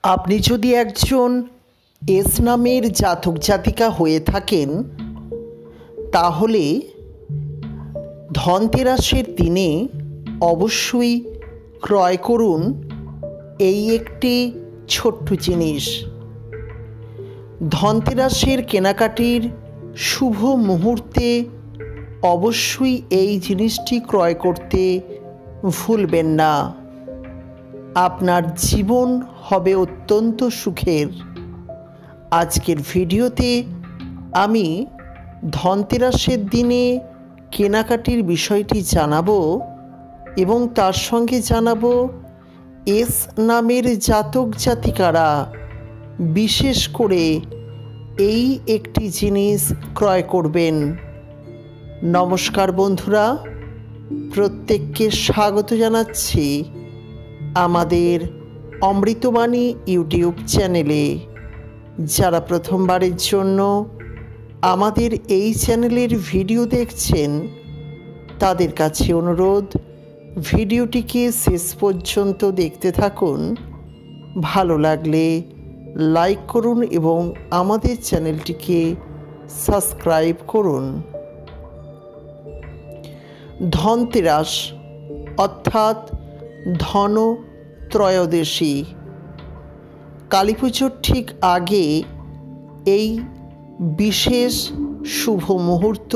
আপনি যদি একজন এস নামের জাতক জাতিকা হয়ে থাকেন তাহলে ধনতেরাসের দিনে অবশ্যই ক্রয় করুন এই একটি ছোট্ট জিনিস। ধনতেরাসের কেনাকাটির শুভ মুহূর্তে অবশ্যই এই জিনিসটি ক্রয় করতে ভুলবেন না। আপনার জীবন হবে অত্যন্ত সুখের। আজকের ভিডিওতে আমি ধনতেরাসের দিনে কেনাকাটির বিষয়টি জানাবো এবং তার সঙ্গে জানাবো এস নামের জাতক জাতিকারা বিশেষ করে এই একটি জিনিস ক্রয় করবেন। নমস্কার বন্ধুরা, প্রত্যেককে স্বাগত জানাচ্ছি আমাদের অমৃতবাণী ইউটিউব চ্যানেলে। যারা প্রথমবারের জন্য আমাদের এই চ্যানেলের ভিডিও দেখছেন তাদের কাছে অনুরোধ, ভিডিওটিকে শেষ পর্যন্ত দেখতে থাকুন। ভালো লাগলে লাইক করুন এবং আমাদের চ্যানেলটিকে সাবস্ক্রাইব করুন। ধনতেরাস অর্থাৎ ধন ত্রয়োদশী, কালী পুজোর ঠিক আগে এই বিশেষ শুভ মুহূর্ত,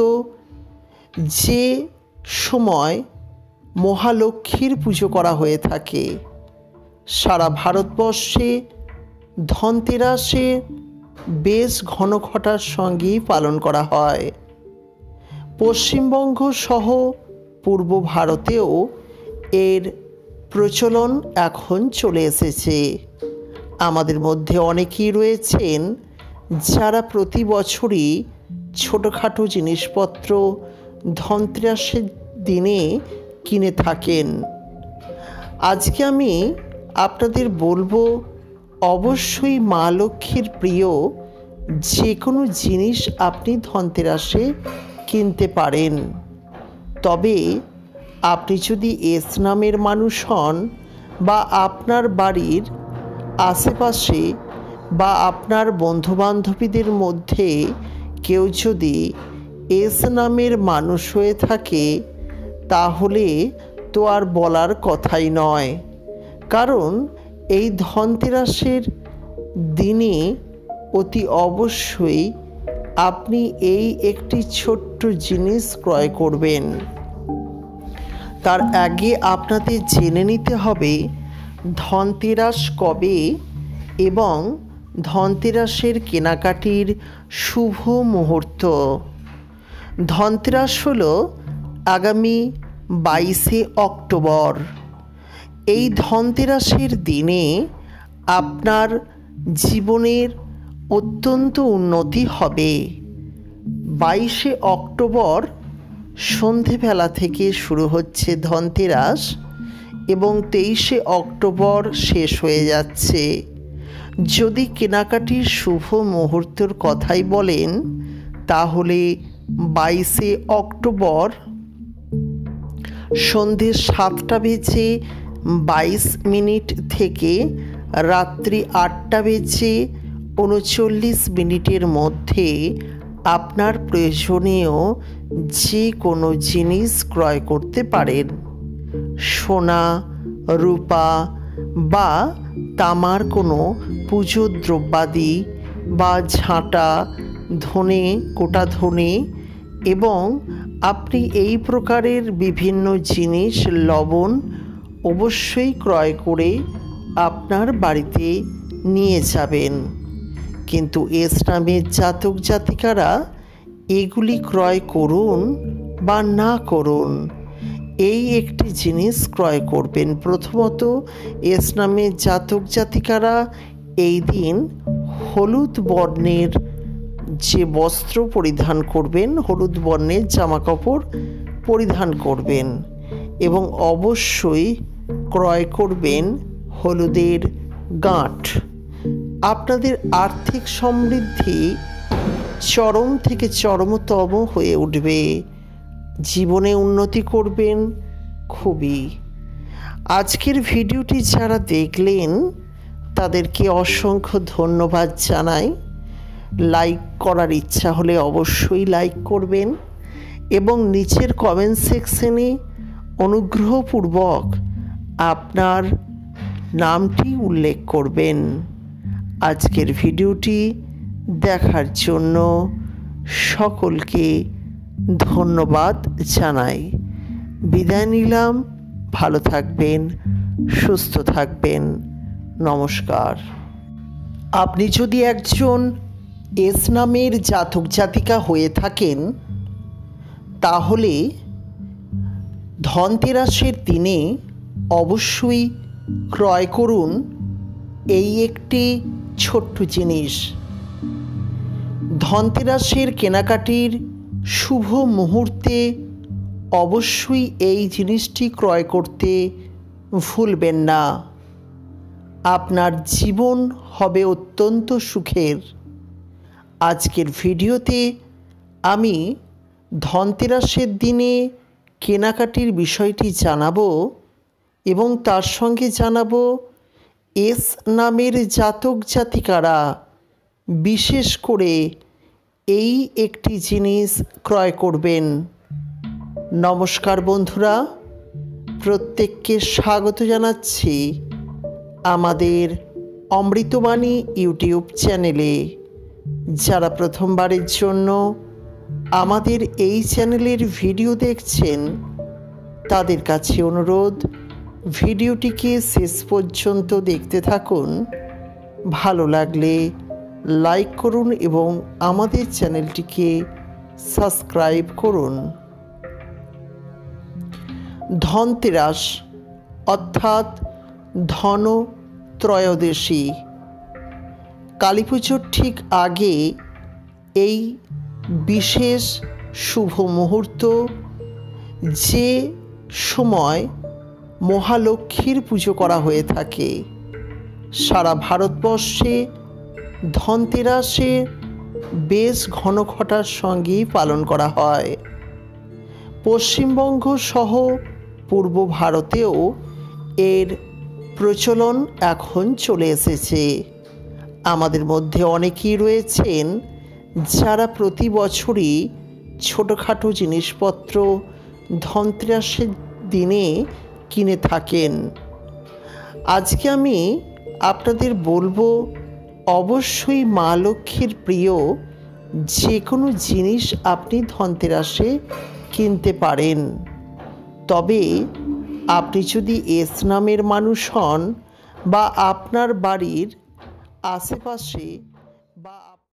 যে সময় মহালক্ষ্মীর পুজো করা হয়ে থাকে। সারা ভারতবর্ষে ধনতেরাসে বেশ ঘনঘটার সঙ্গেই পালন করা হয়। পশ্চিমবঙ্গ সহ পূর্ব ভারতেও এর প্রচলন এখন চলে এসেছে। আমাদের মধ্যে অনেকেই রয়েছেন যারা প্রতি বছরই ছোটোখাটো জিনিসপত্র ধনতেরাসের দিনে কিনে থাকেন। আজকে আমি আপনাদের বলবো অবশ্যই মা লক্ষ্মীর প্রিয় যে কোনো জিনিস আপনি ধনতেরাসে কিনতে পারেন। তবে আপনি যদি এস নামের মানুষ হন বা আপনার বাড়ির আশেপাশে বা আপনার বন্ধুবান্ধবীদের মধ্যে কেউ যদি এস নামের মানুষ হয়ে থাকে তাহলে তো আর বলার কথাই নয়। কারণ এই ধনতেরাসের দিনে অতি অবশ্যই আপনি এই একটি ছোট্ট জিনিস ক্রয় করবেন। তার আগে আপনাদের জেনে নিতে হবে ধনতেরাস কবে এবং ধনতেরাসের কেনাকাটির শুভ মুহূর্ত। ধনতেরাস হলো আগামী 22শে অক্টোবর। এই ধনতেরাসের দিনে আপনার জীবনের অত্যন্ত উন্নতি হবে। 22শে অক্টোবর সন্ধেবেলা থেকে শুরু হচ্ছে ধনতেরাস এবং 23শে অক্টোবর শেষ হয়ে যাচ্ছে। যদি কেনাকাটির শুভ মুহূর্তের কথাই বলেন তাহলে 22শে অক্টোবর সন্ধে 7টা বেজে 22 মিনিট থেকে রাত্রি 8টা বেজে 39 মিনিটের মধ্যে আপনার প্রয়োজনীয় যে কোনো জিনিস ক্রয় করতে পারেন। সোনা, রূপা বা তামার কোনো পুজোর দ্রব্যাদি বা ঝাঁটা, ধনে, গোটা ধনে এবং আপনি এই প্রকারের বিভিন্ন জিনিস, লবণ অবশ্যই ক্রয় করে আপনার বাড়িতে নিয়ে যাবেন। কিন্তু এস নামের জাতক জাতিকারা এগুলি ক্রয় করুন বা না করুন, এই একটি জিনিস ক্রয় করবেন। প্রথমত এস নামের জাতক জাতিকারা এই দিন হলুদ বর্ণের যে বস্ত্র পরিধান করবেন, হলুদ বর্ণের জামাকাপড় পরিধান করবেন এবং অবশ্যই ক্রয় করবেন হলুদের গাঁট। আপনাদের আর্থিক সমৃদ্ধি চরম থেকে চরমতম হয়ে উঠবে। জীবনে উন্নতি করবেন খুবই। আজকের ভিডিওটি যারা দেখলেন তাদেরকে অসংখ্য ধন্যবাদ জানাই। লাইক করার ইচ্ছা হলে অবশ্যই লাইক করবেন এবং নিচের কমেন্ট সেকশনে অনুগ্রহপূর্বক আপনার নামটি উল্লেখ করবেন। আজকের ভিডিওটি দেখার জন্য সকলকে ধন্যবাদ জানাই। বিদায় নিলাম। ভালো থাকবেন, সুস্থ থাকবেন। নমস্কার। আপনি যদি একজন এস নামের জাতক জাতিকা হয়ে থাকেন, তাহলে ধনতেরাসের দিনে অবশ্যই ক্রয় করুন এই একটি ছোট্ট জিনিস। ধনতেরাসের কেনাকাটির শুভ মুহূর্তে অবশ্যই এই জিনিসটি ক্রয় করতে ভুলবেন না। আপনার জীবন হবে অত্যন্ত সুখের। আজকের ভিডিওতে আমি ধনতেরাসের দিনে কেনাকাটির বিষয়টি জানাবো এবং তার সঙ্গে জানাবো এস নামের জাতক জাতিকারা বিশেষ করে এই একটি জিনিস ক্রয় করবেন। নমস্কার বন্ধুরা, প্রত্যেককে স্বাগত জানাচ্ছি আমাদের অমৃতবাণী ইউটিউব চ্যানেলে। যারা প্রথমবারের জন্য আমাদের এই চ্যানেলের ভিডিও দেখছেন, তাদের কাছে অনুরোধ, ভিডিওটিকে শেষ পর্যন্ত দেখতে থাকুন। ভালো লাগলে লাইক করুন এবং আমাদের চ্যানেলটিকে সাবস্ক্রাইব করুন। ধনতেরাস অর্থাৎ ধনত্রয়োদশী, কালী পুজোর ঠিক আগে এই বিশেষ শুভ মুহূর্ত, যে সময় মহালক্ষ্মীর পুজো করা হয়ে থাকে। সারা ভারতবর্ষে ধনতেরাসে বেশ ঘনঘটার সঙ্গেই পালন করা হয়। পশ্চিমবঙ্গ সহ পূর্ব ভারতেও এর প্রচলন এখন চলে এসেছে। আমাদের মধ্যে অনেকেই রয়েছেন যারা প্রতি বছরই ছোটোখাটো জিনিসপত্র ধনতেরাসের দিনে কিনে থাকেন। আজকে আমি আপনাদের বলবো, অবশ্যই মা লক্ষ্মীর প্রিয় যে কোনো জিনিস আপনি ধনতেরাসে কিনতে পারেন। তবে আপনি যদি এস নামের মানুষ হন বা আপনার বাড়ির আশেপাশে বা